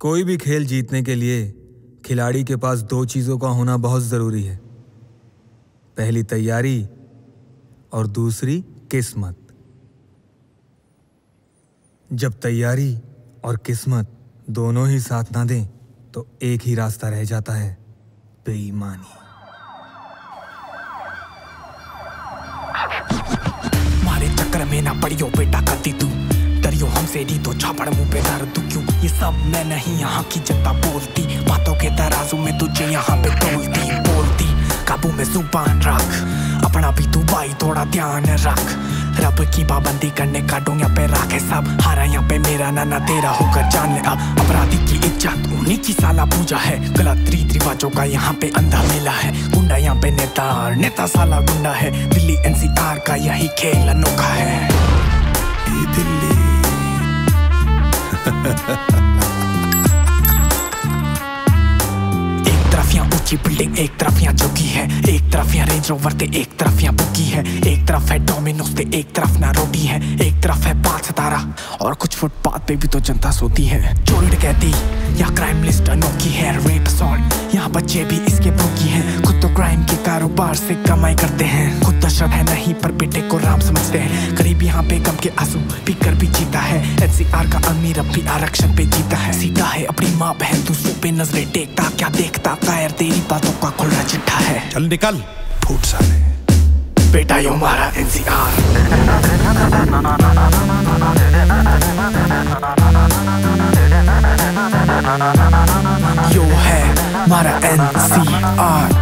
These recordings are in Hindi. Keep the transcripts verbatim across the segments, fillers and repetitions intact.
कोई भी खेल जीतने के लिए खिलाड़ी के पास दो चीजों का होना बहुत जरूरी है। पहली तैयारी और दूसरी किस्मत। जब तैयारी और किस्मत दोनों ही साथ ना दें तो एक ही रास्ता रह जाता है, बेईमानी। मारे चक्कर में ना पड़ियो बेटा कति तू, डरियो हमसे दी तो छापड़ मुंह पे डाल तू क्यों। ये सब मैं नहीं यहाँ की जनता बोलती, बातों के तराजू में तुझे यहाँ पे तोलती बोलती। काबू में जुबान रख, अपना भी तू भाई थोड़ा ध्यान रख। रब की पाबंदी करने का डोंगा पे राखे सब, हारा यहाँ पे मेरा नाना तेरा होकर जान ले अब। अपराधी की इज्जत उन्हीं की साला पूजा है, गलत रीत रिवाजों का यहाँ पे अंधा मेला है। गुंडा यहाँ पे नेता, नेता साला गुंडा है। दिल्ली एनसीआर का यही खेल अनोखा है। ये दिल्ली एक तरफ यहाँ ऊंची बिल्डिंग, एक तरफ यहाँ चौकी है। एक तरफ यहाँ रेंज रोवर ते एक तरफ यहाँ बुकी है। एक तरफ है डोमिनोज ते एक तरफ ना रोटी है। एक तरफ है पांच सितारा और कुछ फुटपाथ पे भी तो जनता सोती है। चोरी डकैती या क्राइम लिस्ट अनोखी है। रेप असॉल्ट यहाँ बच्चे भी इसके भूखी हैं। खुद तो क्राइम के कारोबार से कमाई करते हैं। खुद तो शर है नहीं पर बेटे को राम समझते हैं। गरीब यहाँ पे गम के आंसू पीकर भी जीता है। एनसीआर का अमीर अब भी आरक्षण पे जीता है। सीधा है अपनी माँ बहन दूसरों पे नजरें टेकता, क्या देखता कायर तेरी बातों का खुला चिट्ठा है। चल निकल फूट साले, बेटा यो हमारा एनसीआर। यो है हमारा एनसीआर।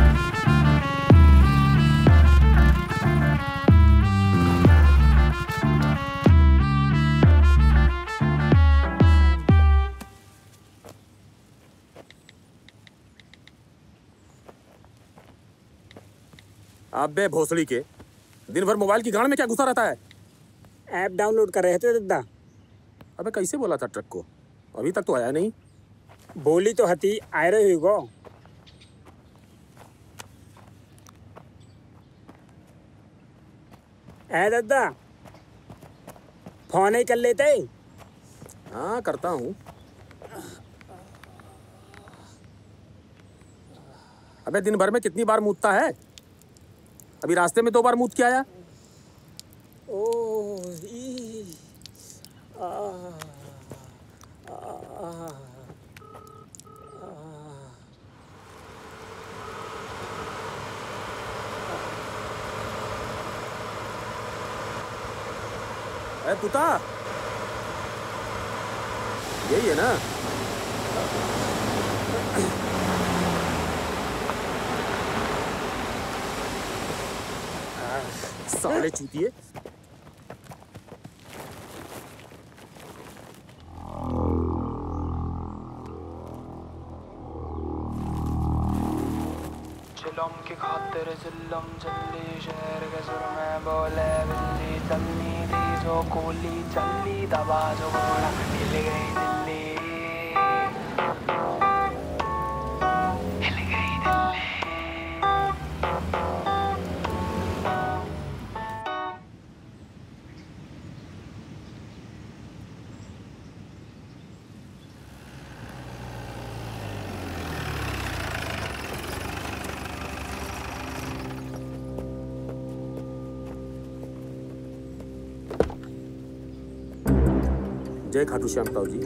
अबे भोसड़ी के, दिन भर मोबाइल की गांड में क्या घुसा रहता है? ऐप डाउनलोड कर रहे थे दादा। अबे कैसे बोला था ट्रक को, अभी तक तो आया नहीं। बोली तो हती आ रही गो। ऐ दादा फोन ही कर लेते। हाँ करता हूँ। अबे दिन भर में कितनी बार मूतता है? अभी रास्ते में दो बार मूत के आया। ओ ई आ आ ए पुता, यही है ना? साले चूतिए। जुल्म की खातिर जुल्म जल्दी शहर के सुर में बोले बिल्ली चलनी थी जो कोली चली दबा जो घोड़ा हिल गई दिल्ली। जय खाटू श्याम ताऊ जी।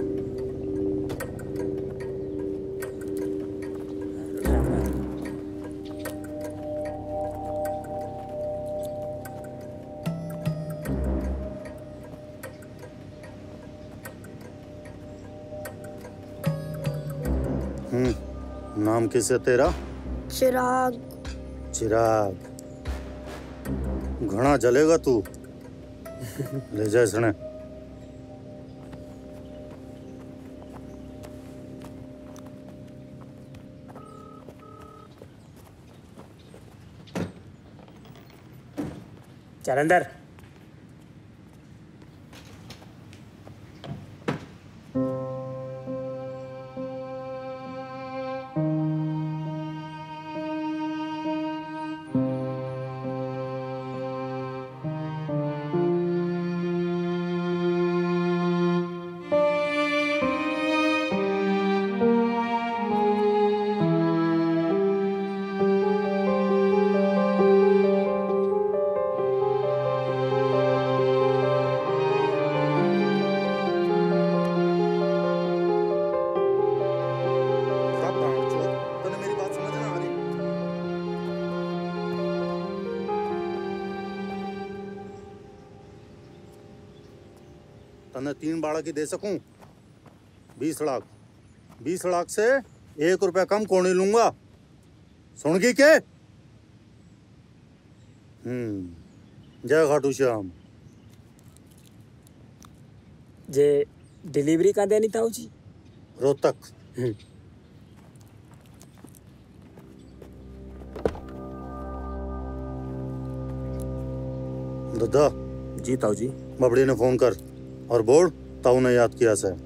हम्म, नाम किस है तेरा? चिराग। चिराग, घना जलेगा तू। ले जा इसने। चल अंदर। तने तीन बाड़ा की दे सकूं? बीस लाख बीस लाख से एक रुपया कम कोनी लूंगा। सुन गई के? हम्म जय खाटू श्याम। जे डिलीवरी का देनी ताऊ जी? रोहतक। दादा जी ताऊ जी। बबड़ी ने फोन कर और बोल ताऊ ने याद किया से।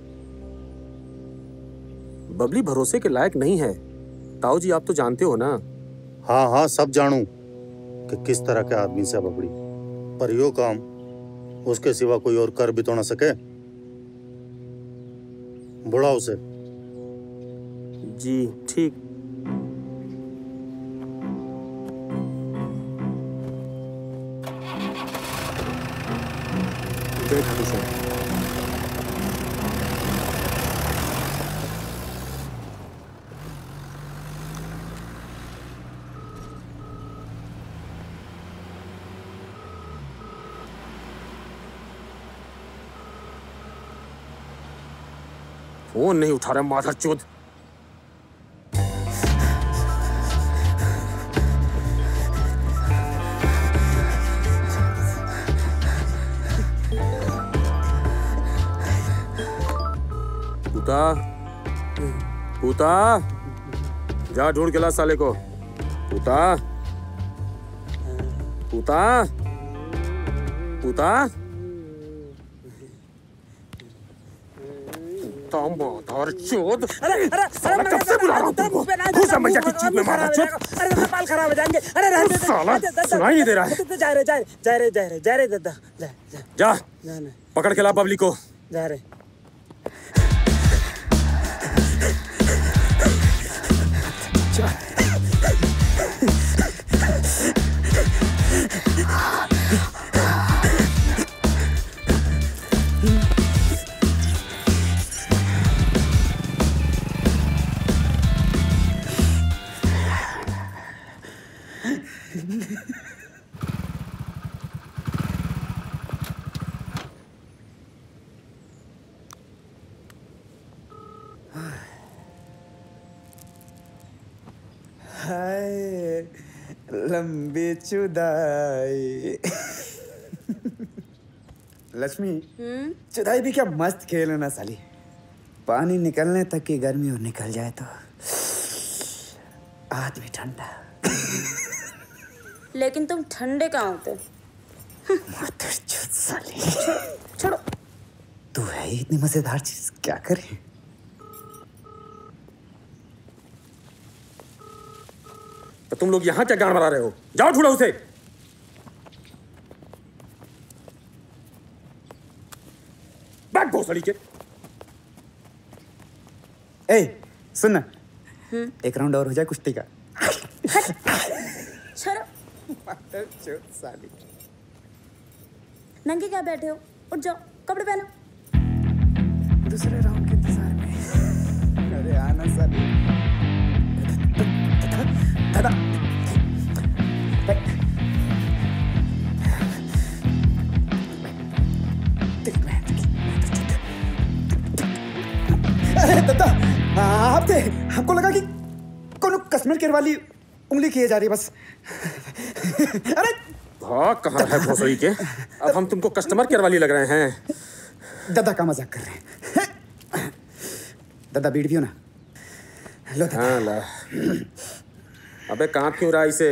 बबली भरोसे के लायक नहीं है ताऊ जी, आप तो जानते हो ना। हाँ हाँ सब जानू कि किस तरह के आदमी से बबड़ी, पर यो काम उसके सिवा कोई और कर भी तो ना सके। बुला उसे। जी ठीक। जय खाटू श्याम। फोन नहीं उठा रहा माथा चोद। पूता पूता जा ढूंढ के ला साले को। पूता पूता पूता माधर चोद। अरे अरे साला कब से बुला रहा हूँ तुमको? घुसा मैया की चीज में मारा चोद। अरे मेरे बाल खराब हो जाएंगे। अरे रहने दे साला सुनाई नहीं दे रहा है। जा रहे जा रहे जा रहे जा रहे जा रहे दादा जा जा जा जा ना पकड़ के ला बबली को। जा रहे। हाय लंबी चुदाई। लक्ष्मी चुदाई भी क्या मस्त खेल है ना साली। पानी निकलने तक की गर्मी और निकल जाए तो आदमी ठंडा। लेकिन तुम ठंडे कहाँ होते? माधर चुद साली। छोड़ो। तू है ही इतनी मजेदार चीज, क्या करें? तो तुम लोग यहाँ क्या गाड़ मरा रहे हो? जाओ ढूंढो उसे। बैठ भोसड़ी के। ए सुन ना, एक राउंड और हो जाए कुश्ती का। छोड़ो। माधर चुद साली। नंगे क्या बैठे हो? उठ जाओ, कपड़े पहनो। दूसरे राउंड के इंतजार में। अरे आना साली। दादा अरे दादा आप थे, हमको लगा कि कौन कश्मीर के वाली उंगली किए जा रही बस। अरे हाँ कहाँ है भोसड़ी के? अब हम तुमको कस्टमर केयर वाली लग रहे हैं। दादा का मजाक कर रहे हैं। दादा बीड़ पियो ना। लो दादा। हाँ ला। अबे कांप क्यों रहा इसे?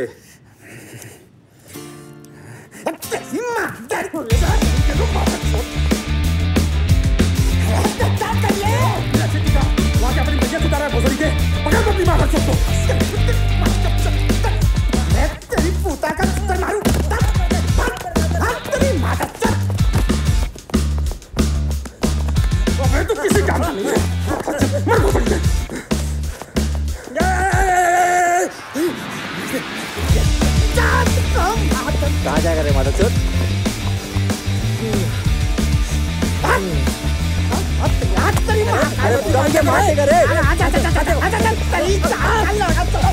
तेरी पूता का चित्तर मारूं। तेरी माता चल। अबे तू किसी काम का नहीं है। मर भोसड़ी के। कहाँ जाएगा रे माता चोद? अरे बुढ़ा के मारेगा रे। आजा आजा आजा आजा आजा तेरी चाल।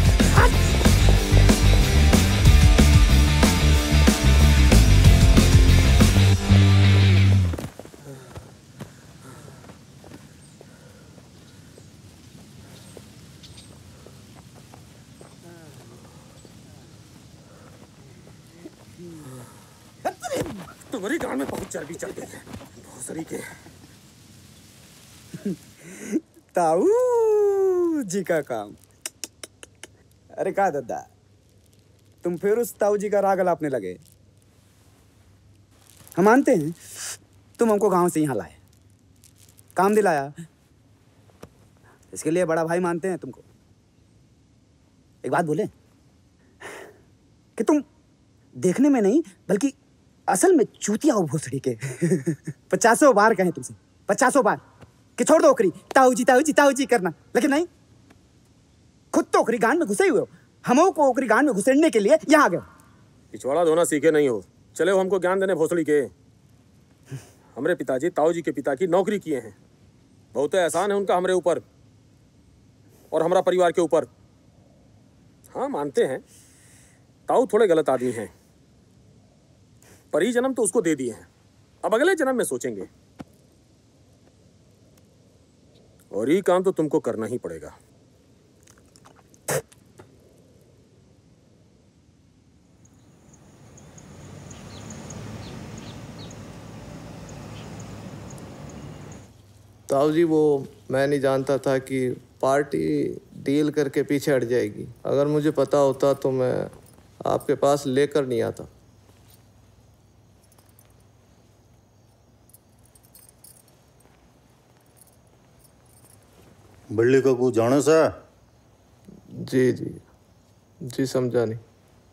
तुम्हारी गांड में बहुत चर्बी चढ़ गई है भोसड़ी के। ताऊ जी का काम। अरे कहा दादा, तुम फिर उस ताऊ जी का राग अलापने लगे। हम मानते हैं तुम हमको गांव से यहाँ लाए, काम दिलाया, इसके लिए बड़ा भाई मानते हैं तुमको। एक बात बोले कि तुम देखने में नहीं बल्कि असल में चूतिया हो भोसड़ी के। पचासों बार कहें तुमसे, पचासों बार कि छोड़ दो ओकरी, ताऊ जी ताऊ जी ताऊ जी करना, लेकिन नहीं, खुद तो ओकरी गांड में घुसे हुए हो। हमों को ओकरी गांड में घुसेड़ने के लिए यहाँ आ गए। पिछवाड़ा धोना सीखे नहीं हो, चले हो हमको ज्ञान देने भोसड़ी के। हमारे पिताजी ताऊ जी के पिता की नौकरी किए हैं, बहुत एहसान है उनका हमारे ऊपर और हमारा परिवार के ऊपर। हाँ मानते हैं ताऊ थोड़े गलत आदमी हैं, पर ही जन्म तो उसको दे दिए हैं, अब अगले जन्म में सोचेंगे। और ये काम तो तुमको करना ही पड़ेगा। ताऊ जी वो मैं नहीं जानता था कि पार्टी डील करके पीछे हट जाएगी। अगर मुझे पता होता तो मैं आपके पास लेकर नहीं आता। बिल्ली का कुछ जाने से? जी जी जी समझा नहीं।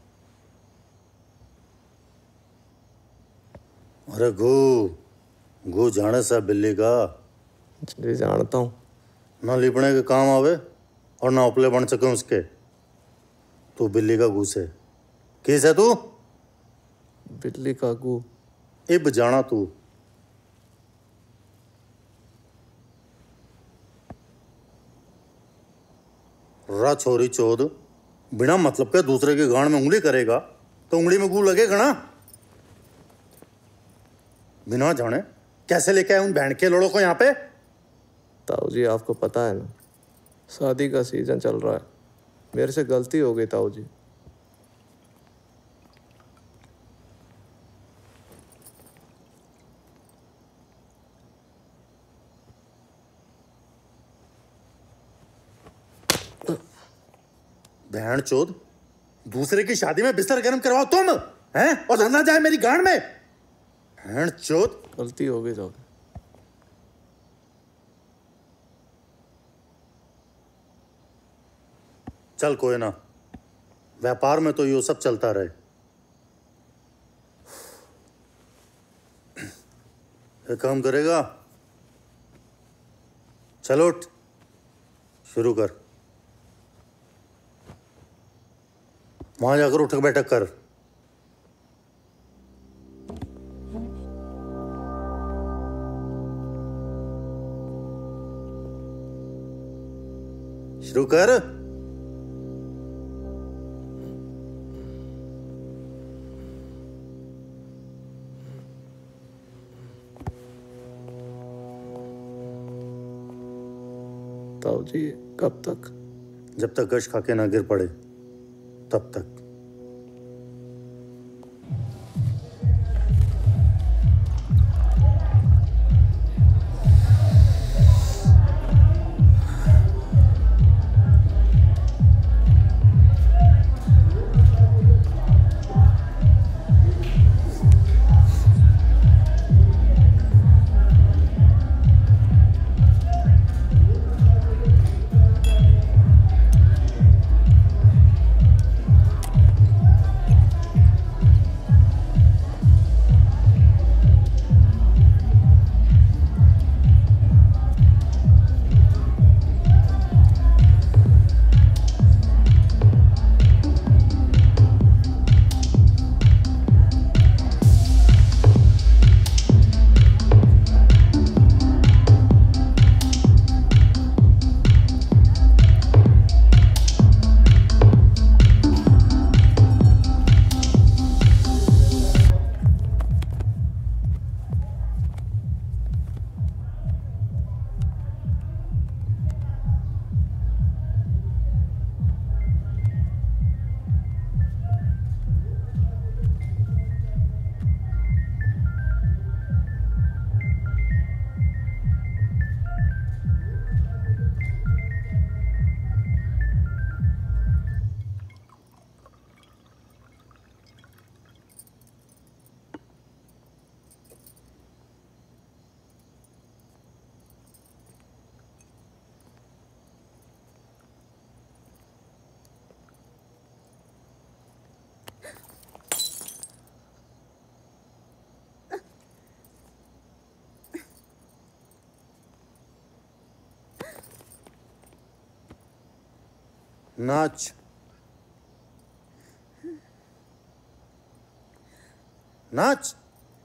अरे गो गो जाने से बिल्ली का? जी जानता हूँ। ना लिपने के काम आवे और ना उपले बन सके उसके। तू बिल्ली का गू से किस है तू? बिल्ली का गू इब जाना तू। रा छोरी चोद, बिना मतलब के दूसरे के गांड में उंगली करेगा तो उंगली में गू लगेगा ना। बिना जाने कैसे लेके आए उन बैंड के लोड़ों को यहाँ पे? ताऊ जी आपको पता है ना, शादी का सीजन चल रहा है, मेरे से गलती हो गई ताऊ जी। बहन चोद, दूसरे की शादी में बिस्तर गर्म करवाओ तुम हैं और धरना जाए मेरी गांड में। बहन चोद, गलती हो गई ताऊ। चल कोई ना, व्यापार में तो ये सब चलता रहे। ये काम करेगा? चलो उठ, शुरू कर। वहां जाकर उठक बैठक कर। शुरू कर। ताऊ जी कब तक? जब तक गश खा के ना गिर पड़े तब तक। नाच नाच।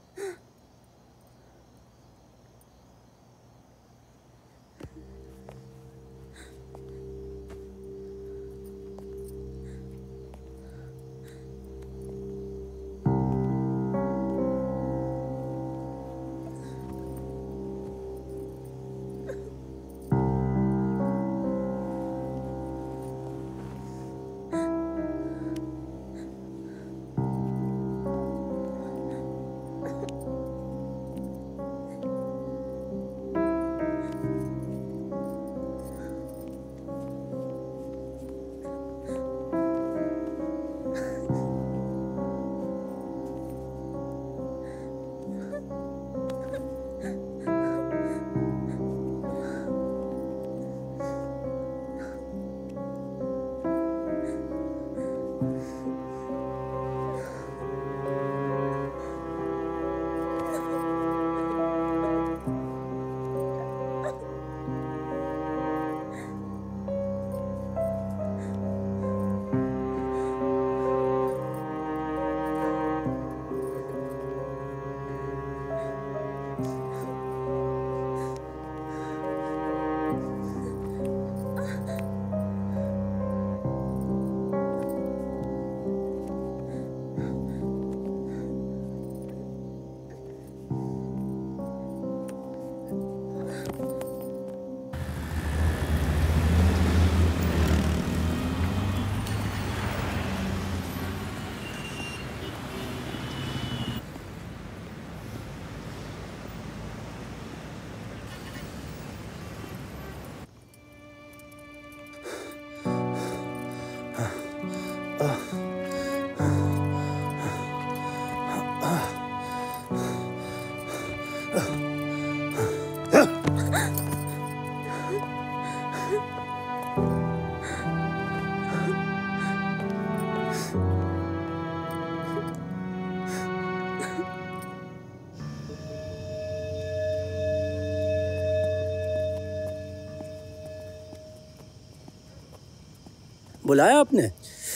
बुलाया आपने?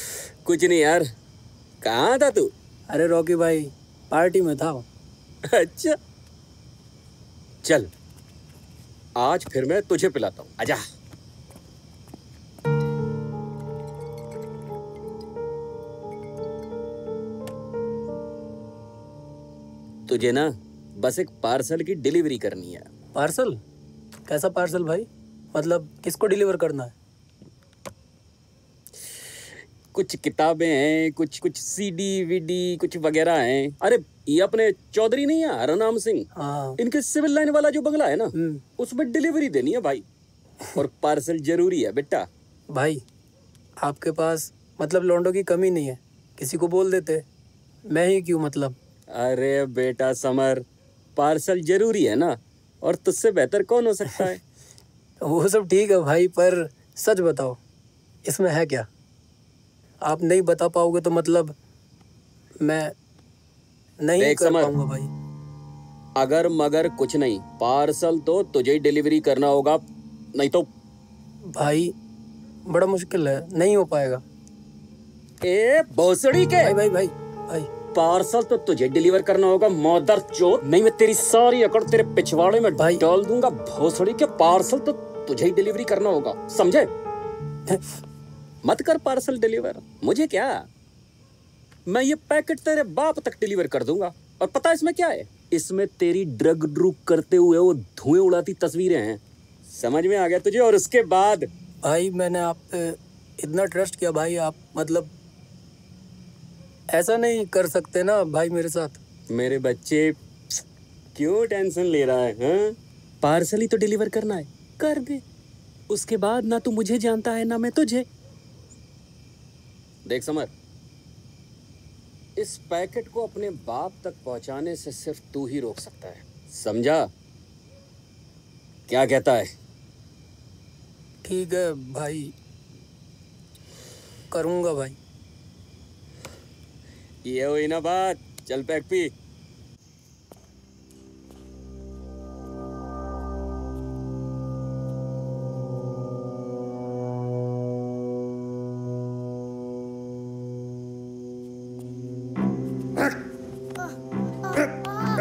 कुछ नहीं यार, कहाँ था तू? अरे रॉकी भाई, पार्टी में था। अच्छा चल, आज फिर मैं तुझे पिलाता हूँ, आजा। तुझे ना बस एक पार्सल की डिलीवरी करनी है। पार्सल? कैसा पार्सल भाई? मतलब किसको डिलीवर करना है? कुछ किताबें हैं, कुछ कुछ सीडी वीडी कुछ वगैरह हैं। अरे ये अपने चौधरी नहीं है हरनाम सिंह, हाँ। इनके सिविल लाइन वाला जो बंगला है ना, उसमें डिलीवरी देनी है भाई। और पार्सल जरूरी है बेटा। भाई आपके पास मतलब लौंडों की कमी नहीं है, किसी को बोल देते, मैं ही क्यों मतलब। अरे बेटा समर, पार्सल जरूरी है ना, और तुझसे बेहतर कौन हो सकता है। वो सब ठीक है भाई, पर सच बताओ इसमें है क्या? आप नहीं बता पाओगे तो मतलब मैं नहीं कर पाऊंगा भाई। अगर मगर कुछ नहीं, पार्सल तो तुझे ही डिलीवरी करना होगा, नहीं तो। भाई बड़ा मुश्किल है, नहीं हो पाएगा। ए भोसड़ी के भाई भाई भाई भाई पार्सल तो तुझे डिलीवर करना होगा मदर चोद, नहीं मैं तेरी सारी अकड़ तेरे पिछवाड़े में डाल दूंगा। भोसड़ी के पार्सल तो तुझे ही डिलीवरी करना होगा, समझे? मत कर पार्सल डिलीवर, मुझे क्या, मैं ये पैकेट तेरे बाप तक डिलीवर कर दूंगा। और पता है इसमें क्या है? इसमें तेरी ड्रग ड्रुग करते हुए वो धुएं उड़ाती तस्वीरें हैं, समझ में आ गया तुझे? और उसके बाद भाई मैंने आप पे इतना ट्रस्ट किया भाई, आप मतलब ऐसा नहीं कर सकते ना भाई मेरे साथ। मेरे बच्चे क्यों टेंशन ले रहा है, हाँ? पार्सल ही तो डिलीवर करना है, कर दे। उसके बाद ना तू मुझे जानता है ना मैं तुझे। देख समर, इस पैकेट को अपने बाप तक पहुंचाने से सिर्फ तू ही रोक सकता है, समझा? क्या कहता है? ठीक है भाई, करूंगा भाई। ये हुई ना बात, चल पैक पी।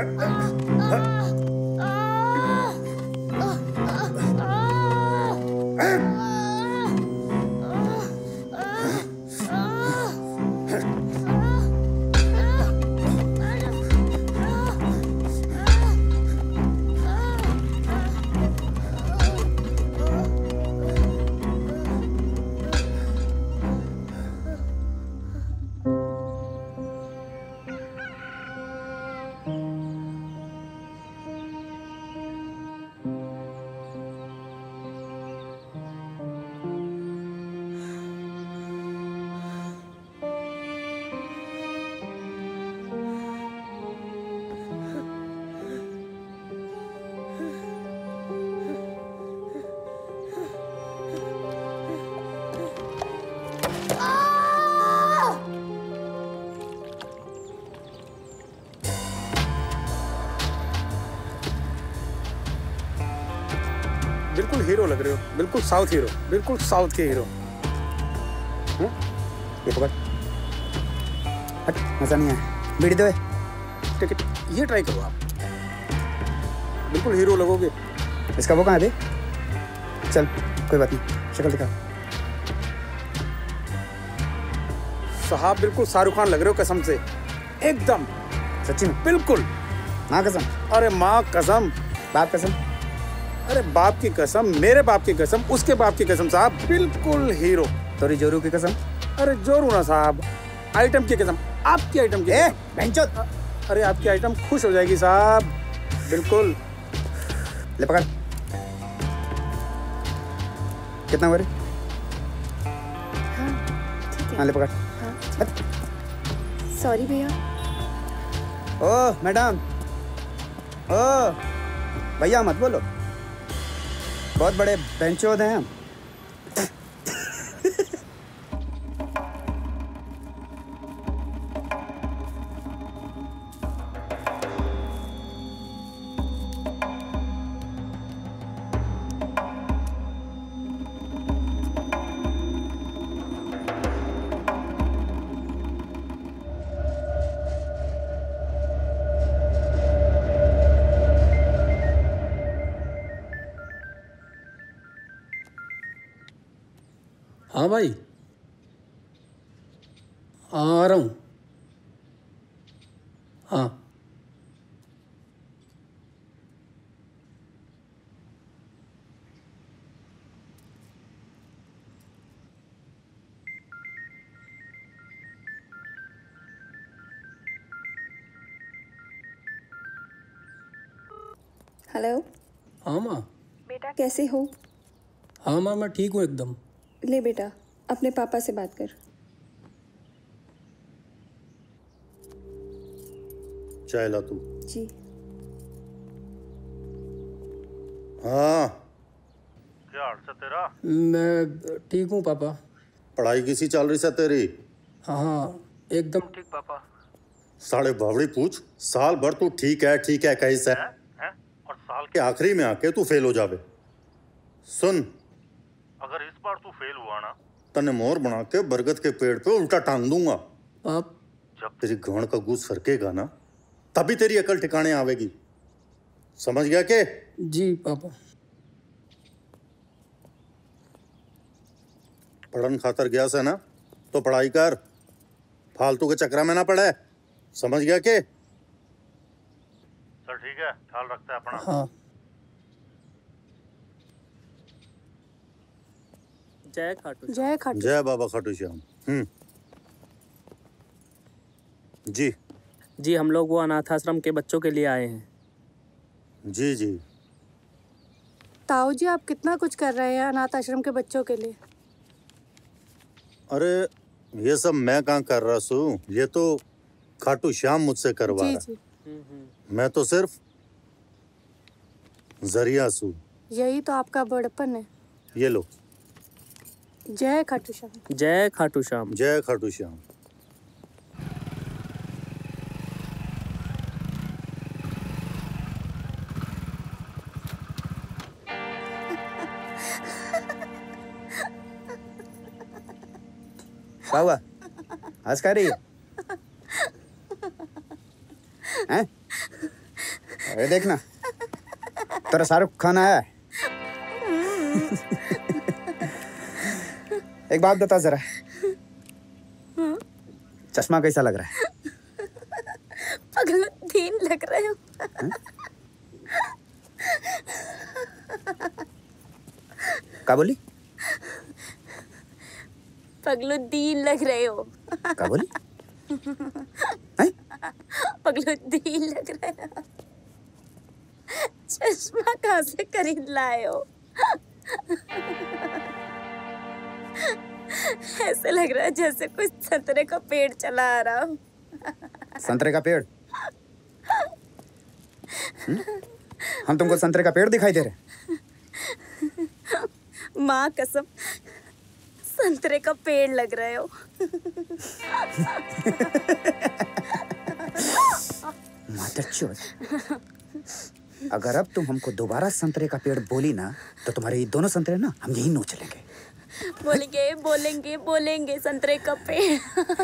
बिल्कुल हीरो लग रहे हो, बिल्कुल साउथ हीरो, बिल्कुल साउथ के हीरो। ये पकड़, हट, मजा नहीं आया। बीड़ी दो। ठीक है, ये ट्राई करो आप, बिल्कुल हीरो लगोगे। इसका वो कहाँ है बे? चल कोई बात नहीं, शक्ल दिखा। साहब बिल्कुल शाहरुख खान लग रहे हो कसम से, एकदम। सच्ची में? बिल्कुल। माँ कसम? अरे माँ कसम। बाप कसम? अरे बाप की कसम, मेरे बाप की कसम, उसके बाप की कसम साहब, बिल्कुल हीरो। तोरी जोरू की कसम? अरे जोरू ना साहब, आइटम की कसम, आपकी आइटम की। ए, बेंचोद। अरे आपकी आइटम खुश हो जाएगी साहब, बिल्कुल। ले पकड़। कितना हुआ रे? हाँ ठीक है। हाँ ले पकड़। हाँ सॉरी भैया। ओ मैडम, ओ भैया मत बोलो, बहुत बड़े बेंचोद हैं हम। हाँ भाई, आ रहा हूँ। हाँ हेलो। हाँ माँ। बेटा कैसे हो? हाँ माँ मैं ठीक हूँ एकदम। ले बेटा अपने पापा से बात कर। चाय ला तू। जी। हाँ क्या हाल है तेरा? मैं ठीक हूँ पापा। पढ़ाई कैसी चल रही है तेरी? हाँ हाँ एकदम ठीक पापा। साढ़े बावड़ी पूछ, साल भर तू ठीक है ठीक है कैसे है, है? और साल के आखिरी में आके तू फेल हो जावे। सुन, अगर इस बार तू फेल हुआ ना, तने मोर बना के बरगद के पेड़ पे उल्टा टांग दूंगा। आप जब तेरी गांड का गूस सरकेगा ना, तभी तेरी अकल ठिकाने आवेगी। समझ गया के? जी पापा। पढ़न खातर गया से ना, तो पढ़ाई कर, फालतू के चक्कर में ना पड़े। समझ गया के? चल ठीक है, ख्याल रखते हैं अपना। हाँ। जय खाटू जय खाटू जय बाबा खाटू श्याम। हम्म जी जी, हम लोग वो अनाथ आश्रम के बच्चों के लिए आए हैं। जी जी। ताऊ जी आप कितना कुछ कर रहे हैं अनाथ आश्रम के बच्चों के लिए। अरे ये सब मैं कहाँ कर रहा हूँ, ये तो खाटू श्याम मुझसे करवा जी, रहा। जी। मैं तो सिर्फ जरिया हूँ। यही तो आपका बड़पन है। ये लो। जय खाटू श्याम। जय खाटू श्याम। जय खाटू श्याम। क्या हुआ? हंस कर रही है? हैं? अरे देखना, तेरा शाहरुख खान आया है। एक बात बता जरा, चश्मा कैसा लग रहा है? पगलुद्दीन लग रहे हो। क्या बोली? पगलुद्दीन लग रहे हो। क्या बोली? पगलुद्दीन लग रहे हो। चश्मा कहाँ से खरीद लाए हो? ऐसे लग रहा है जैसे कुछ संतरे का पेड़ चला आ रहा हो। संतरे का पेड़? हुँ? हम तुमको संतरे का पेड़ दिखाई दे रहे? माँ कसम, संतरे का पेड़ लग रहे हो। मादरचोद, अगर अब तुम हमको दोबारा संतरे का पेड़ बोली ना, तो तुम्हारे ये दोनों संतरे ना हम यहीं नोच लेंगे। बोलेंगे बोलेंगे बोलेंगे संतरे का पेड़।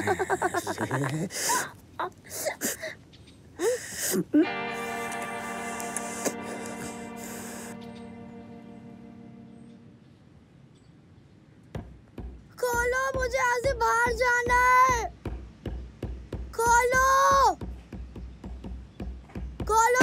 खोलो, मुझे यहाँ से बाहर जाना है। खोलो, खोलो।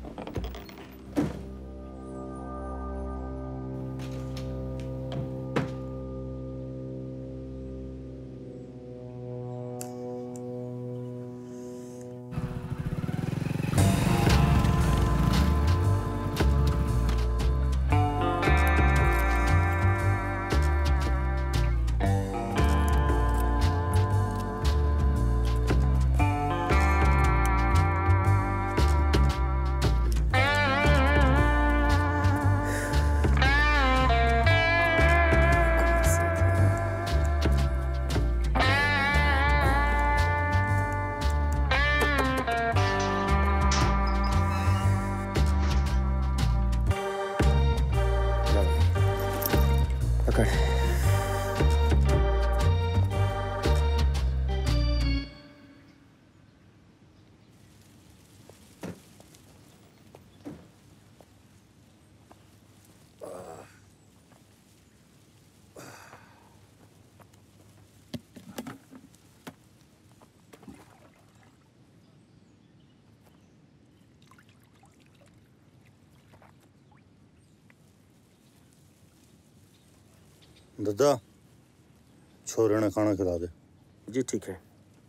दादा, छोरे ने खाना खिला दे। जी ठीक है।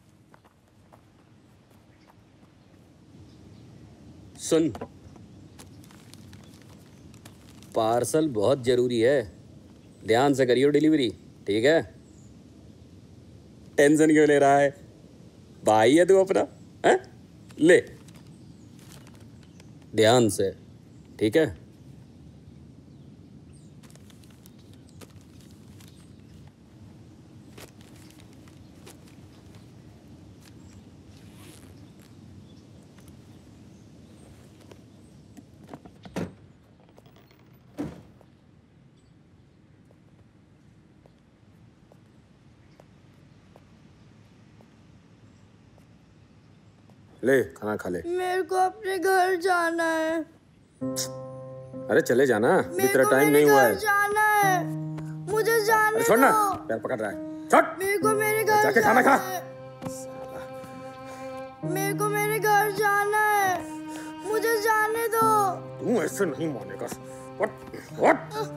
सुन, पार्सल बहुत जरूरी है, ध्यान से करियो डिलीवरी, ठीक है? टेंशन क्यों ले रहा है? भाई है तू अपना, हैं? ले, ध्यान से, ठीक है? ले खाना खा ले। मेरे को अपने घर जाना है। अरे चले जाना, अभी तेरा टाइम नहीं हुआ है। जाना है, मुझे जाने अरे छोड़ ना, दो। पैर पकड़ रहा है। छोड़। मेरे को मेरे घर जाके खाना खा। मेरे को मेरे घर जाना है, मुझे जाने दो। तू ऐसे नहीं मानेगा। What what?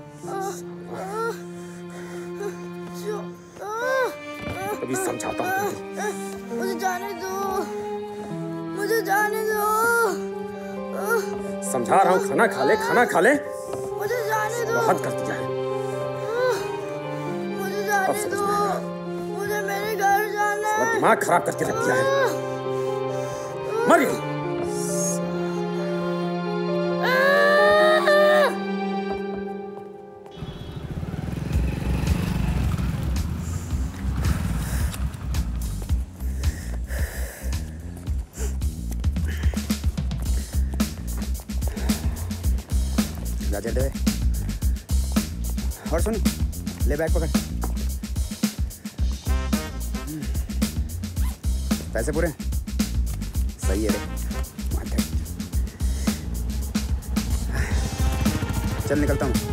अभी समझाता हूँ तुझे। मुझे जाने दो, मुझे जाने दो। समझा रहा हूँ, खाना खा ले, खाना खा ले। मुझे जाने दो। बहुत कर दिया है। मुझे जाने दो, मुझे मेरे घर जाना है। दिमाग खराब करके रख दिया है। मरियो। गाजर दे। और सुन, ले बैग पकड़। पैसे पूरे? सही है रे। चल निकलता हूँ।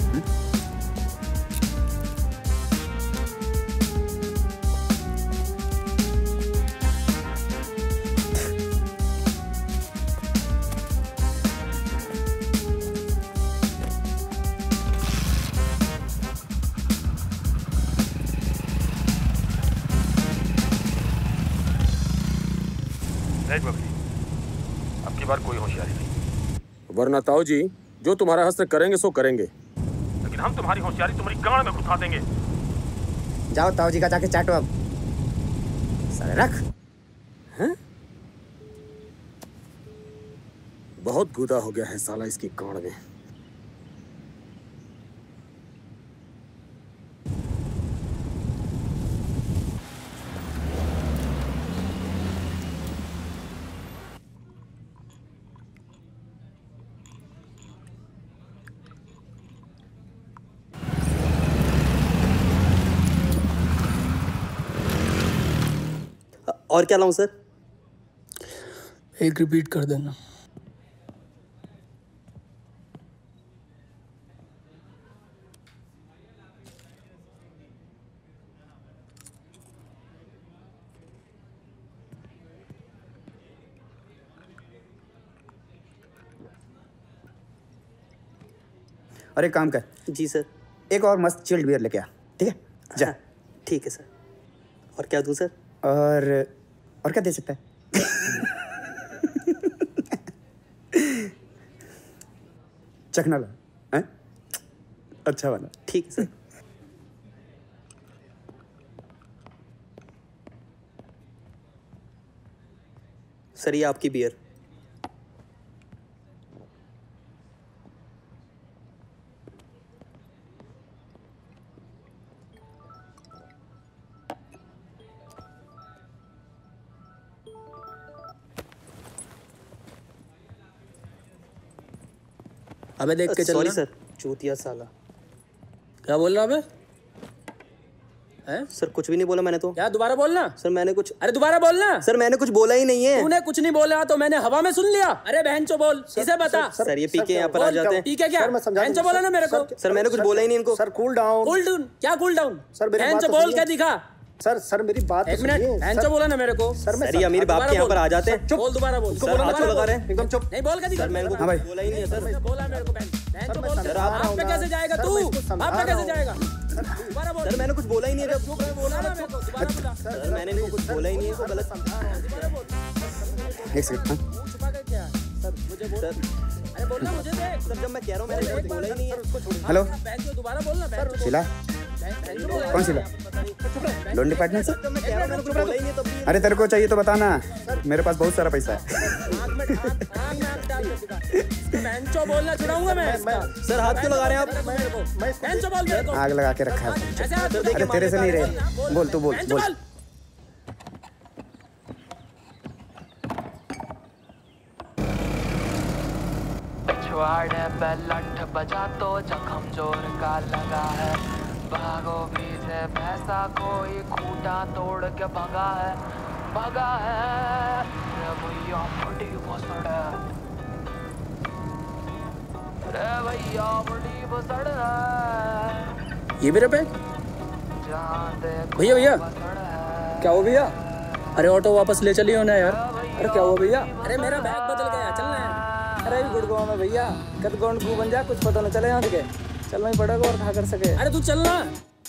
अब की बार कोई होशियारी नहीं, वरना ताऊ जी जो तुम्हारा हस्त करेंगे सो करेंगे, लेकिन हम तुम्हारी होशियारी तुम्हारी गांड में घुसा देंगे। जाओ ताऊ जी का जाके चाटो अब। साले रख। हैं? बहुत गुदा हो गया है साला इसकी गांड में। और क्या लाऊं सर? एक रिपीट कर देना। और एक काम कर। जी सर। एक और मस्त चिल्ड बियर लेके आ, ठीक है? जा। ठीक है सर। और क्या दूं सर? और और क्या दे सकता है? चखना ला, हैं? अच्छा वाला। ठीक है सर। सर ये आपकी बियर। अबे देख के चलना। सॉरी सर, चूतिया साला। क्या बोल रहा अबे? हैं? सर कुछ भी नहीं बोला मैंने तो। क्या दोबारा बोलना? सर मैंने कुछ। अरे दोबारा बोलना। सर मैंने कुछ बोला ही नहीं है। तूने कुछ नहीं बोला तो मैंने हवा में सुन लिया। अरे बहनचो बोल, इसे बता। सर, सर ये पीके यहाँ पर आ जाते हैं। पीके क्या? बहनचो बोला ना मेरे को। सर मैंने कुछ बोला ही नहीं इनको। Sir cool down. Cool down? क्या कूल डाउन? सर बहनचो बोल के दिखा। सर सर मेरी बात एक मिनट, बहनचो बोला ना मेरे को। सर मैं अमीर बाप के यहाँ पर आ जाते हैं। बोल दोबारा बोल। सर हाथ क्यों लगा रहे हैं? एकदम चुप। नहीं बोल के दिखा। सर मैंने हाँ भाई। बोला ही नहीं है सर। बोला मेरे को बहनचो बोल। सर आप पे कैसे जाएगा तू? आप पे कैसे जाएगा? दोबारा बोल। सर मैंने कुछ बोला ही नहीं है। बोला ना मेरे को, दोबारा बोला। सर मैंने इनको कुछ बोला ही नहीं है, गलत समझा। एक सेकंड। छुपा कर क्या? सर मुझे बोल। अरे बोलना मुझे दे। सर जब मैं कह रहा हूँ मैंने कुछ बोला ही नहीं है। हेलो। बहनचो दोबारा बोलना। बहनचो शिला? कौन शिला? लोन डिपार्टमेंट से? अरे तेरे को चाहिए तो बताना, मेरे पास बहुत सारा पैसा है। बहनचो बोलना छुड़ाऊंगा मैं। सर हाथ क्यों लगा रहे हैं आप? बहनचो बोल मेरे को। आग लगा के रखा है। अरे तेरे से नहीं रहे। बोल तू बोल बोल। पिछवाड़े पे लठ बजा तो जख्म जोर का लगा है। भागो पीछे भैंसा कोई खूंटा तोड़ के भगा है, भगा है। रे भैया बड़ी भसड़ है, रे भैया बड़ी भसड़ है। ये मेरे पे? भैया भैया क्या हुआ भैया? अरे ऑटो वापस ले चलिए ना यार। अरे क्या हुआ भैया? अरे मेरा बैग बदल गया, चलना है। अरे गुड़गांव में भैया कद कौन को बन जा कुछ पता न चले यहाँ के। चलना ही पड़ेगा और कहा कर सके। अरे तू चलना।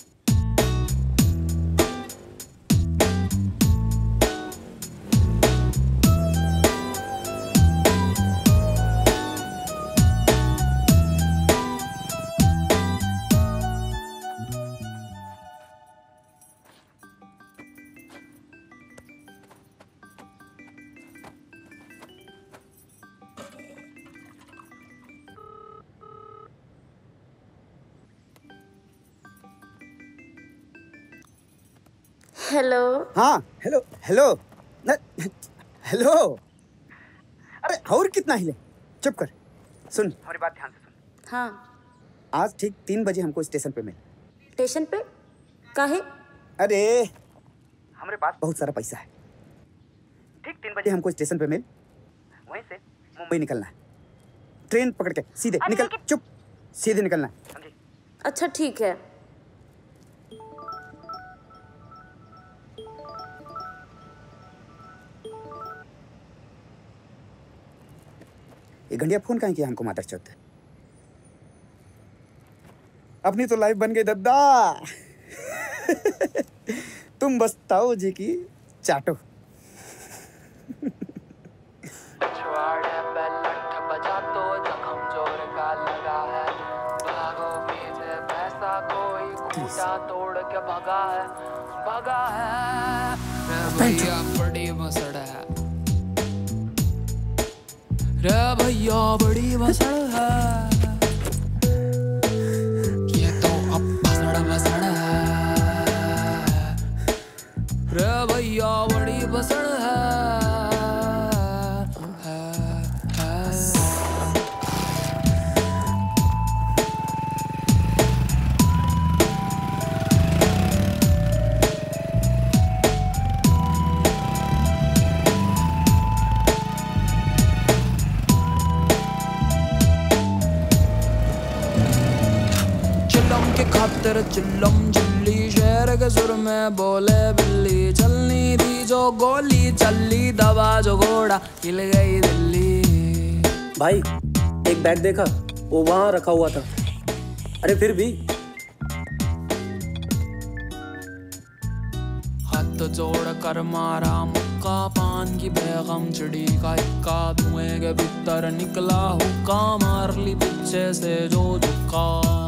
हेलो। हाँ हेलो हेलो हेलो। अरे और कितना हिले? चुप कर। सुन हमारी बात ध्यान से सुन। हाँ। आज ठीक तीन बजे हमको स्टेशन पे मिल। स्टेशन पे? काहे? अरे हमारे पास बहुत सारा पैसा है। ठीक तीन बजे हमको स्टेशन पे मिल, वहीं से मुंबई निकलना है। ट्रेन पकड़ के सीधे निकल। चुप सीधे निकलना है। अच्छा ठीक है। ये घंटिया फोन कहाँ किया हमको माता चौथ? अपनी तो लाइफ बन गई दद्दा। तुम बस ताऊ जी की चाटो। पिछवाड़े पे लठ बजा तो जख्म जोर का लगा है, भागो पीछे भैंसा कोई खूंटा तोड़ के भगा है, भगा है। रे भैया बड़ी मसड़ है, रे भैया बड़ी मसड़ है, ये तो अब भसड़ भसड़ है, रे भैया बड़ी भसड़ है। खातिर चिल्लम चिल्ली शहर के सुर में बोले बिल्ली, चलनी थी जो गोली चली दबा जो घोड़ा हिल गई दिल्ली। भाई एक बैग देखा, वो वहां रखा हुआ था। अरे फिर भी हाथ जोड़ कर मारा मुक्का, पान की बेगम चिड़ी का इक्का, धुएं के भीतर निकला हुक्का, मार ली पीछे से जो झुका।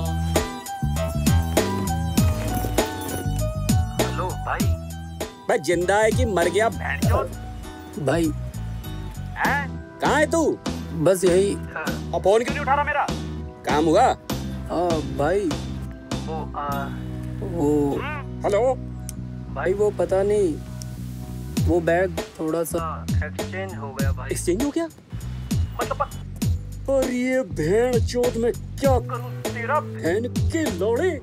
भाई जिंदा है कि मर गया? भाई कहाँ है तू? बस यही। और फोन क्यों नहीं उठा रहा मेरा? काम हुआ? आ, भाई वो आ, वो हेलो भाई वो पता नहीं, वो बैग थोड़ा सा एक्सचेंज हो गया भाई। एक्सचेंज हो गया? मतलब और ये भेड़ चोट में क्या करूं तेरा बहन के लोड़े।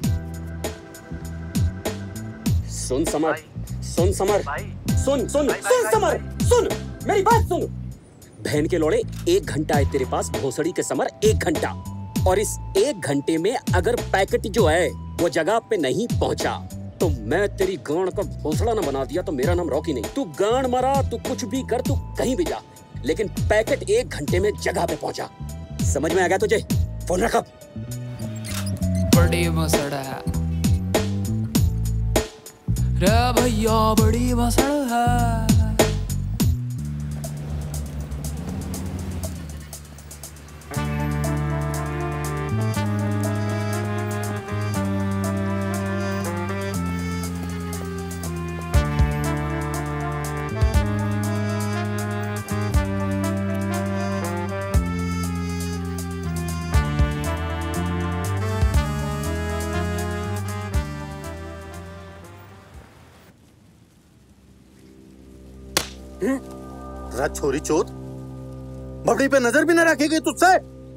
सुन समर, सुन समर, सुन सुन सुन समर, सुन मेरी बात सुन। बहन के लोड़े एक घंटा है तेरे पास, भोसड़ी के समर एक घंटा, और इस एक घंटे में अगर पैकेट जो है वो जगह पे नहीं पहुंचा तो मैं तेरी गांड का भोसड़ा ना बना दिया तो मेरा नाम रॉकी नहीं। तू गांड मरा, तू कुछ भी कर, तू कहीं भी जा, लेकिन पैकेट एक घंटे में जगह पे पहुंचा। समझ में आ गया तुझे? फोन रख। बड़ी मसड़ है रे भैया, बड़ी मसड़ है। छोरी चोद, बबड़ी पे नजर भी न रखेगी तुझसे।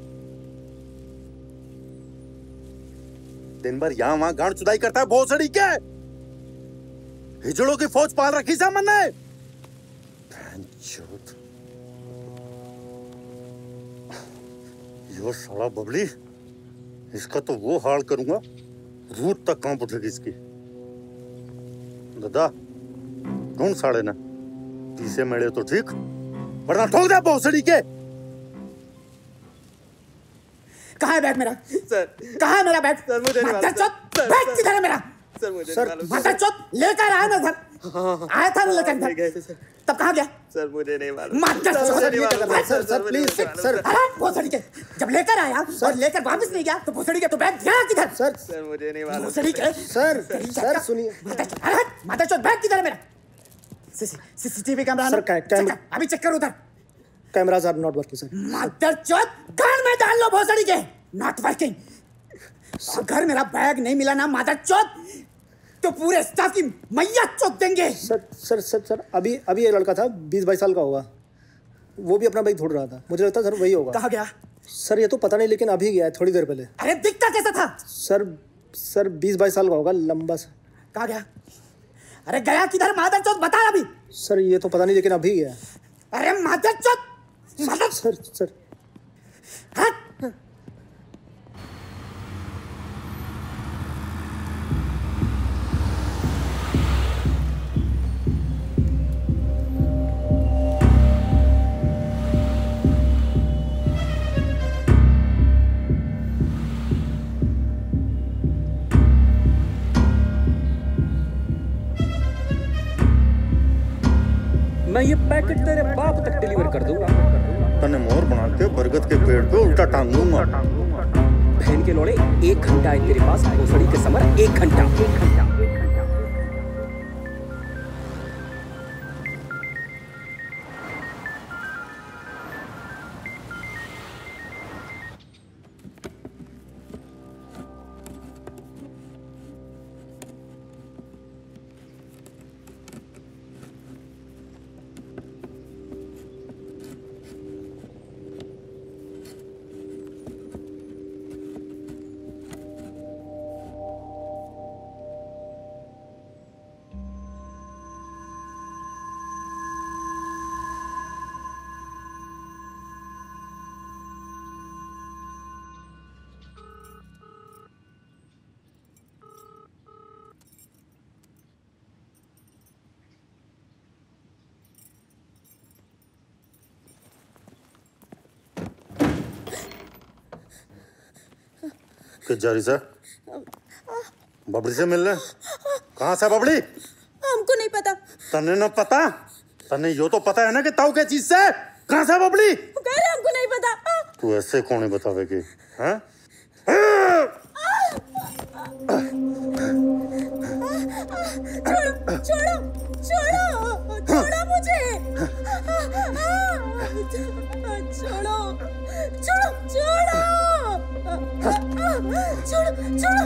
दिन भर यहां वहां गांड चुदाई करता है भोसड़ी के। हिजड़ों की फौज पाल रखी सामन ने। यो साला बबली, इसका तो वो हाल करूंगा, रूट तक कांप उठेगी इसकी। दादा ढूंढ साड़े ना पीछे मेरे तो ठीक, वरना ठोक दे भोसड़ी के। कहाँ है बैग मेरा? सर कहाँ है मेरा बैग? सर मुझे नहीं मालूम। सर बैग किधर है मेरा? सर मुझे सर नहीं मालूम। माता लेकर आया ना घर, आया था ना लेकर घर, तब कहाँ गया? सर मुझे नहीं मालूम। माता सर सर प्लीज सर, अरे भोसड़ी के जब लेकर आया और लेकर वापस नहीं गया तो भोसड़ी के तो बैग गया किधर? सर सर मुझे नहीं मालूम। भोसड़ी के सर सर सुनिए, अरे माता चौथ बैग किधर है मेरा? सीसीटीवी कैमरा सर कैमरा अभी चेक करो उधर। Cameras are not working sir. मदर चौथ कान में डाल लो भोसड़ी के, नॉट वर्किंग। अगर मेरा बैग नहीं मिला ना मदर चौथ तो पूरे स्टाफ की मैया चौथ देंगे। सर सर सर सर अभी अभी एक लड़का था बीस बाईस साल का होगा, वो भी अपना बैग ढूंढ रहा था, मुझे लगता है सर वही होगा। कहाँ गया? सर ये तो पता नहीं, लेकिन अभी गया है थोड़ी देर पहले। अरे दिखता कैसा था? सर सर बीस बाईस साल का होगा, लंबा सा। कहाँ गया? अरे गया किधर मादर चौथ बता अभी। सर ये तो पता नहीं, लेकिन अभी गया। अरे मादर चौथ, मादर सर सर पैकेट तेरे बाप तक डिलीवर कर दूंगा। तने मोर बना के बरगद के पेड़ पे उल्टा टांग दूंगा। बहन के लोड़े, एक घंटा है तेरे पास भोसड़ी के समर, एक घंटा एक घंटा जारी से बबड़ी से मिलने कहाँ से बबड़ी? हमको नहीं पता। तने न पता? तने यो तो पता है ना कि ताऊ क्या चीज से? कहाँ से बबड़ी? कह रहे हमको नहीं पता। तू ऐसे कौन है बतावेगी? हैं? छोड़ो छोड़ो छोड़ो छोड़ो मुझे। छोड़ो छोड़ो छोड़ो छोड़ो छोड़ो।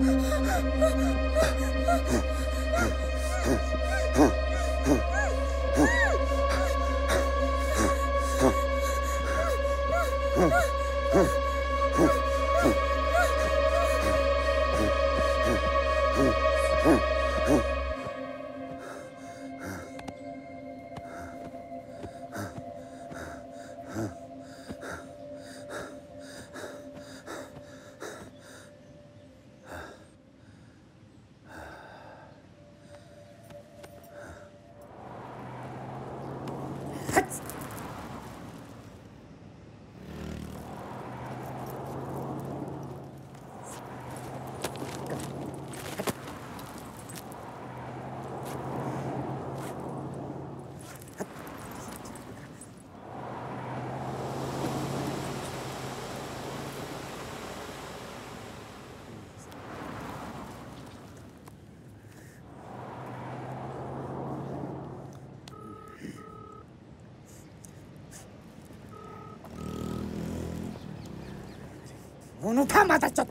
उठा माता चुप।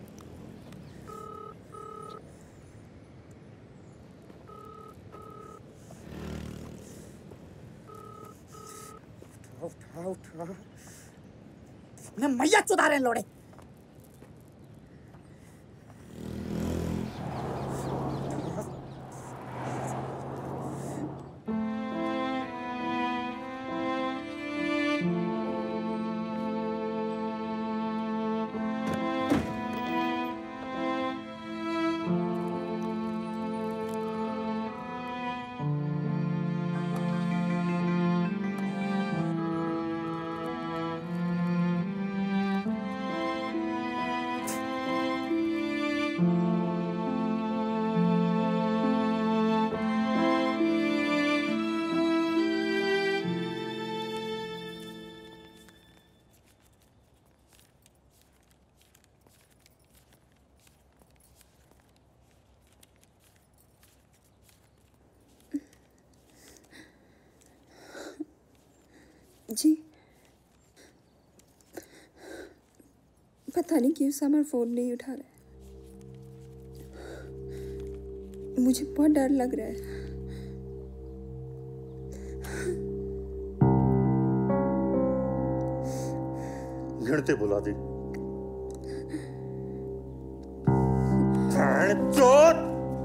उठा उठा मैं मैया चुदा रहे लोड़े। जी पता नहीं क्यों समर फोन नहीं उठा रहा है। मुझे बहुत डर लग रहा है। गिनती बुला दी। चोर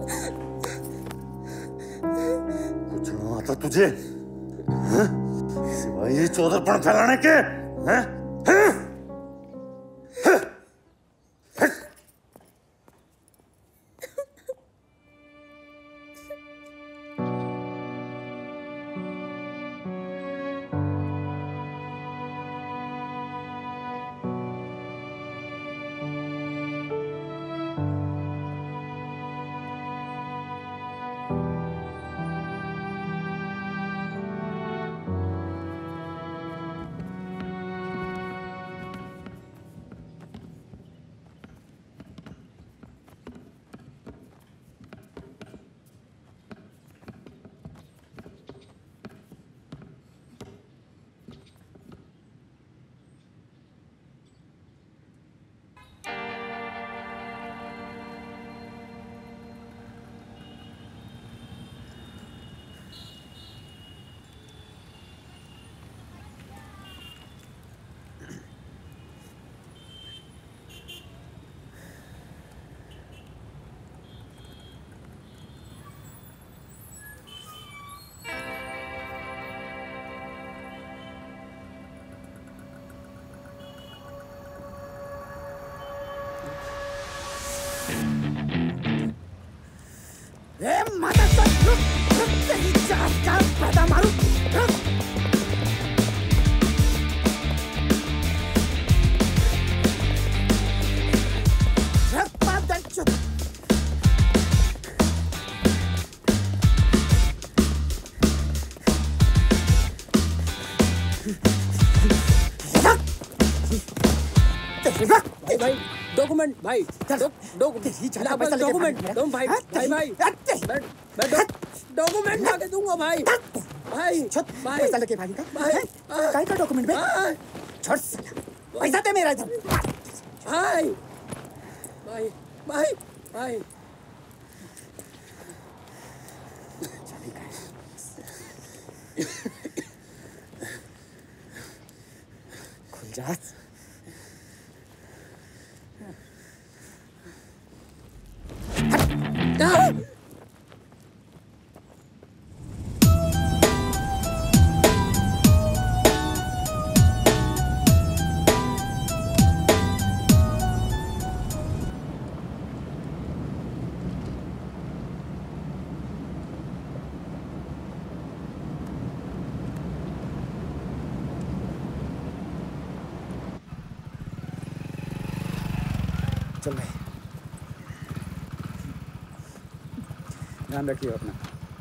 कुछ नहीं आता तुझे? हाँ? सिवाय ये चौधरपन फैलाने के हैं? हैं? भाई भाई डॉक्यूमेंट भाई डॉक्यूमेंट डॉक्यूमेंट तुम भाई भाई भाई मैं मैं डॉक्यूमेंट ला के दूंगा भाई भाई भाई पैसा लेके भाई का भाई काय का डॉक्यूमेंट बे छोड़ साला पैसा दे मेरा इधर भाई भाई भाई भाई खुल जा चल भाई ध्यान रखिए अपना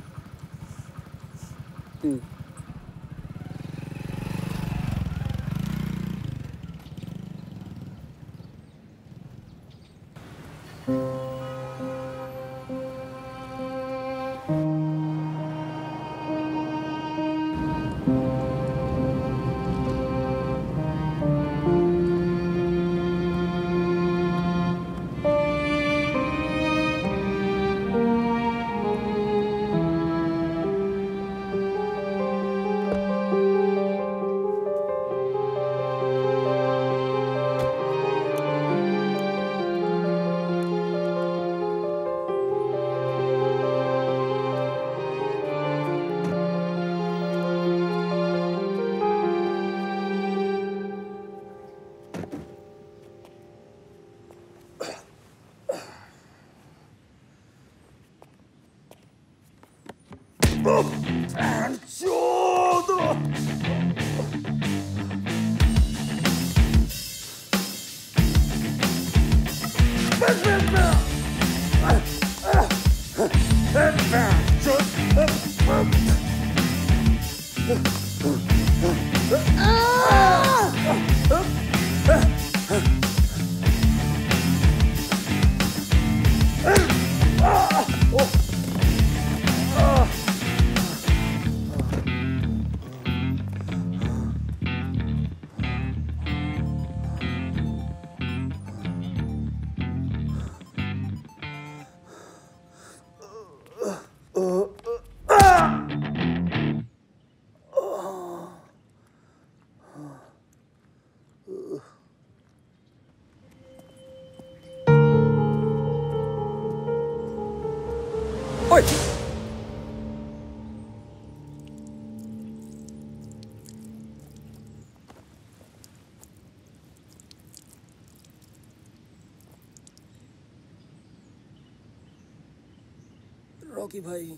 रॉकी भाई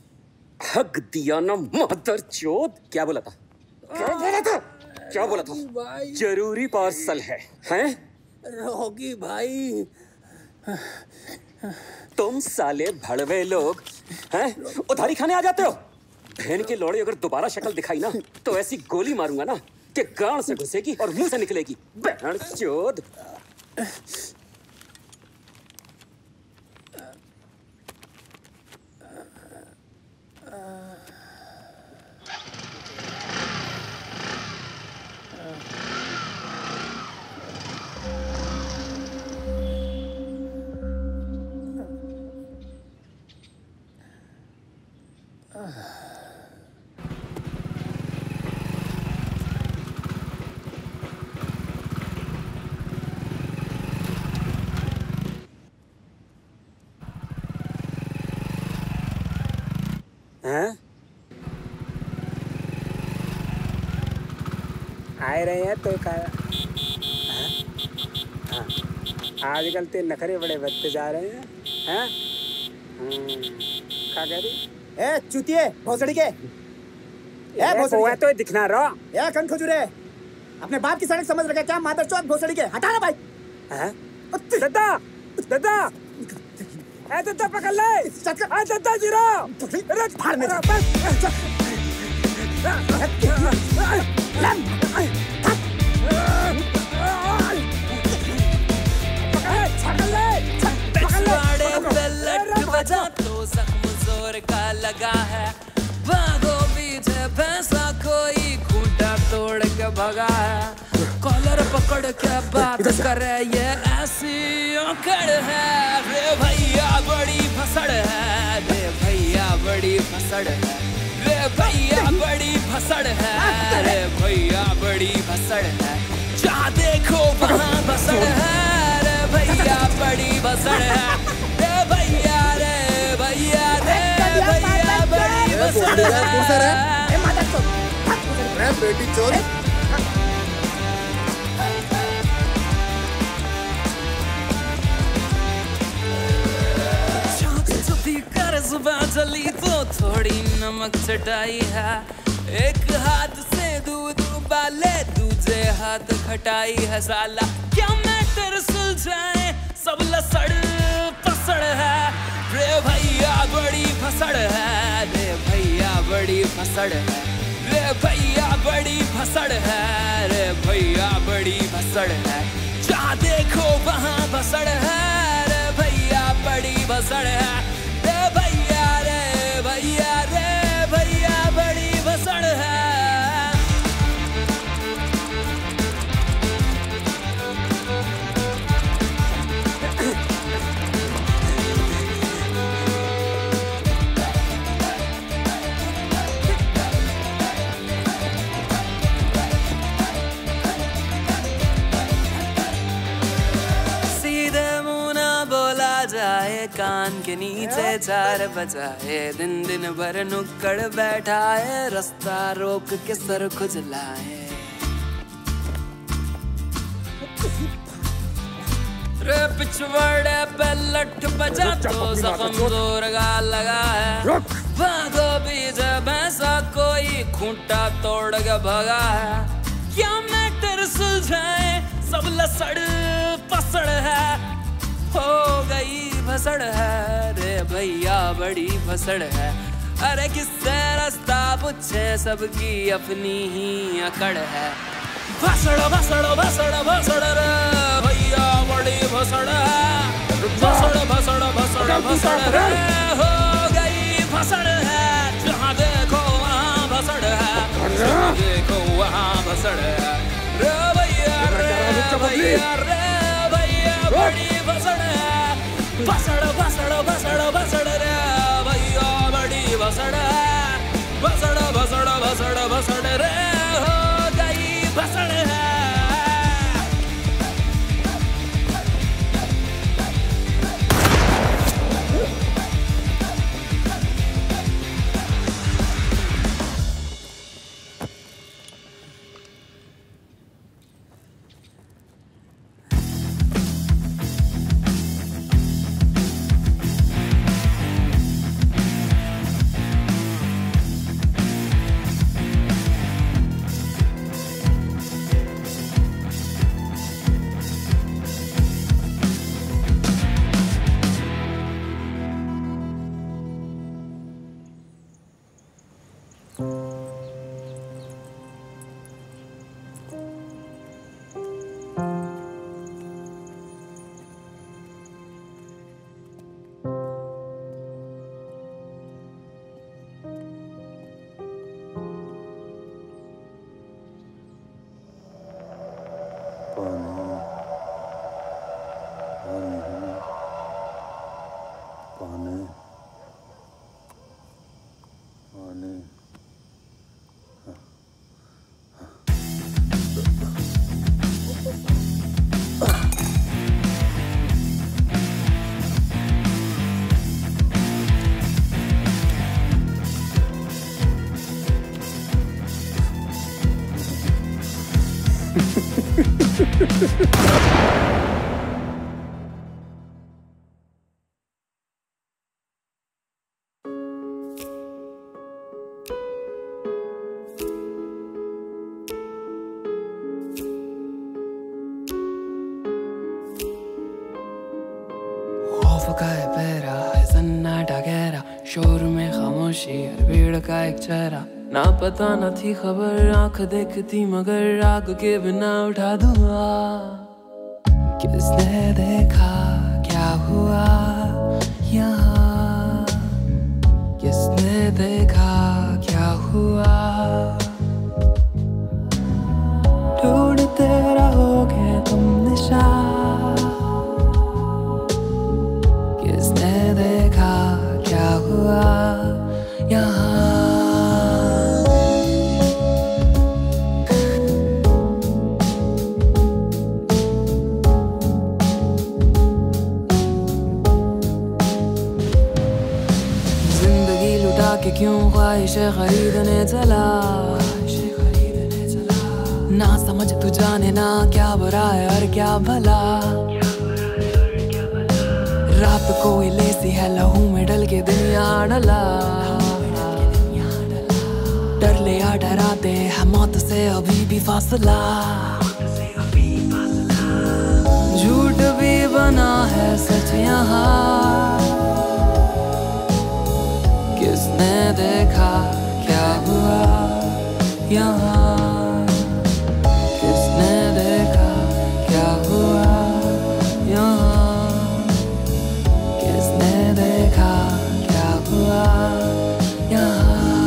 हक दिया ना मदर चोद। क्या बोला था क्या बोला था क्या बोला था भाई जरूरी पार्सल है हैं रॉकी भाई तुम साले भड़वे लोग हैं उधारी खाने आ जाते हो। बहन की लौड़ी अगर दोबारा शक्ल दिखाई ना तो ऐसी गोली मारूंगा ना कि गांड से घुसेगी और मुंह से निकलेगी। बहन चोद आए रहे हैं तो का आजकल ते नखरे बड़े बढ़ते जा रहे हैं हैं क्या कह रही ए चुतिए भोसड़ी के ए भोसड़ी तो दिखना रो ए कन खजूरे अपने बाप की सड़क समझ रखे क्या मादर चौथ भोसड़ी के हटा ना भाई हैं दद्दा दद्दा ए दद्दा पकड़ ले ए दद्दा जीरो अरे फाड़ में के भगा है। कॉलर पकड़ के बात करे ये ऐसी अकड़ है। रे भैया बड़ी फसड़ है, रे भैया बड़ी फसड़ है, रे भैया बड़ी फसड़ है, रे भैया बड़ी फसड़ है। जहाँ देखो वहाँ बसड़ है, रे भैया बड़ी बसड़ है, रे भैया रे भैया रे भैया बड़ी बसड़ है। बेटी चोर सुबह चली तो थोड़ी नमक चटाई है। एक हाथ से दूध उबाले दूसरे हाथ खटाई है। साला क्या मैटर सुलझाए सब लसड़ पसड़ है। रे भैया बड़ी फसड़ है, रे भैया बड़ी फसड़ है, रे भैया बड़ी फसड़ है, रे भैया बड़ी फसड़ है। जहाँ देखो वहाँ बसड़ है, रे भैया बड़ी बसड़ है, रे भैया रे भैया रे भैया बड़ी बसड़ है। कान के नीचे चार बजाए, दिन दिन भर नुक्कड़ बैठाए, रास्ता रोक के सर खुजलाए। रे पिछवाड़े पे लठ बजा तो जख्म जोर का लगा है। भागो पीछे भैंसा कोई खूंटा तोड़ के भगा है। क्या मैटर सुलझाए सब लसड़ पसड़ है। हो गई फसड़ है, रे भैया बड़ी फसड़ है। अरे किससे रास्ता पूछे सबकी अपनी ही अकड़ है। भसड़ भसड़ भसड़ भसड़ रे भैया बड़ी भसड़ है। भसड़ भसड़ भसड़ भसड़ रे हो गई फसड़ है। जहाँ देखो वहाँ भसड़ है, जहाँ देखो वहाँ भसड़ है। रे भैया रे भैया रे भैया बड़ी भसड़ है। बसड़ बसड़ बसड़ बसड़ रे भैया बड़ी बसड़ है। बसड़ बसड़ बसड़ बसड़ रे हो गई बसड़ है। शोर में खामोशी भीड़ का एक चेहरा। ना पता न थी खबर, आंख देखती मगर आग के बिना उठा दूंगा। किसने देखा क्या हुआ यहाँ, किसने देखा क्या हुआ। क्यों ख्वाहिशें खरीदने चला, ना समझ तू जाने ना क्या बुरा है और क्या भला। रात कोई लेसी है लहू में डल के दुनिया डला। डर ले या डराते हैं मौत से अभी भी फासला। झूठ भी बना है सच यहाँ, किसने देखा क्या हुआ यहाँ, किसने देखा क्या हुआ यहाँ, किसने देखा क्या हुआ यहाँ।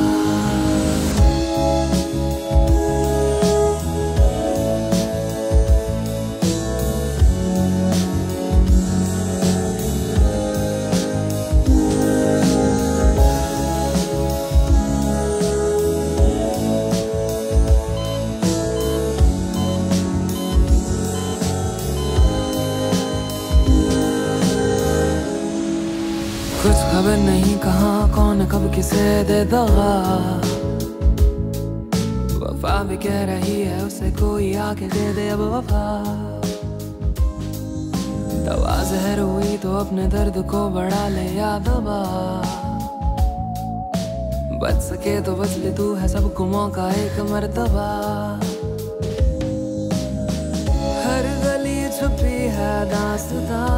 कुछ खबर नहीं कहाँ कौन कब किसे दे दगा। वफा भी कह रही है उसे कोई आके दे दे अब वफा। दवा जहर हुई तो अपने दर्द को बढ़ा ले या दबा। बच सके तो बच ले तू है सबको मौका एक मर्तबा। हर गली छुपी है दास्तां,